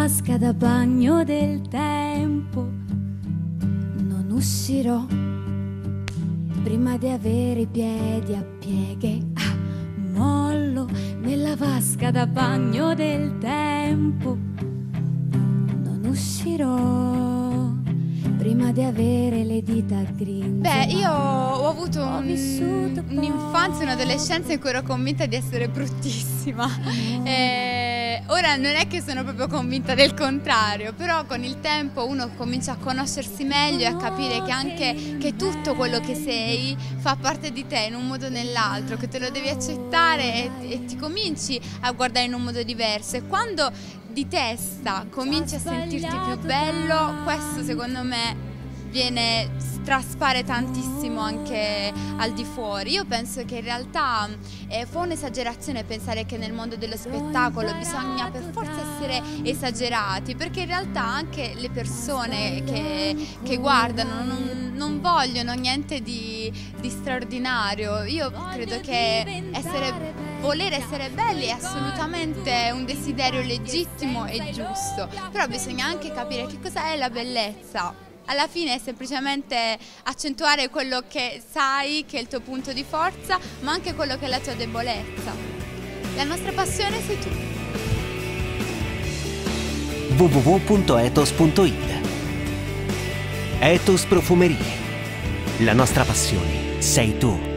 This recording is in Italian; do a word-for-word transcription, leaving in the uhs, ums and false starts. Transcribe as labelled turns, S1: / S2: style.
S1: vasca da bagno del tempo non uscirò prima di avere i piedi a pieghe. Ah, mollo nella vasca da bagno del tempo non uscirò prima di avere le dita grinze.
S2: Beh, io ho avuto
S1: Ho
S2: un-
S1: vissuto
S2: un'infanzia e un'adolescenza in cui ero convinta di essere bruttissima. E ora non è che sono proprio convinta del contrario, però con il tempo uno comincia a conoscersi meglio e a capire che anche che tutto quello che sei fa parte di te in un modo o nell'altro, che te lo devi accettare e, e ti cominci a guardare in un modo diverso. E quando di testa cominci a sentirti più bello, questo secondo me viene, traspare tantissimo anche al di fuori. Io penso che in realtà è un un'esagerazione pensare che nel mondo dello spettacolo bisogna per forza essere esagerati, perché in realtà anche le persone che, che guardano non, non vogliono niente di, di straordinario. Io credo che essere, voler essere belli è assolutamente un desiderio legittimo e giusto, però bisogna anche capire che cosa è la bellezza. Alla fine è semplicemente accentuare quello che sai che è il tuo punto di forza, ma anche quello che è la tua debolezza. La nostra passione sei tu.
S3: w w w punto ethos punto it. Ethos Profumerie. La nostra passione sei tu.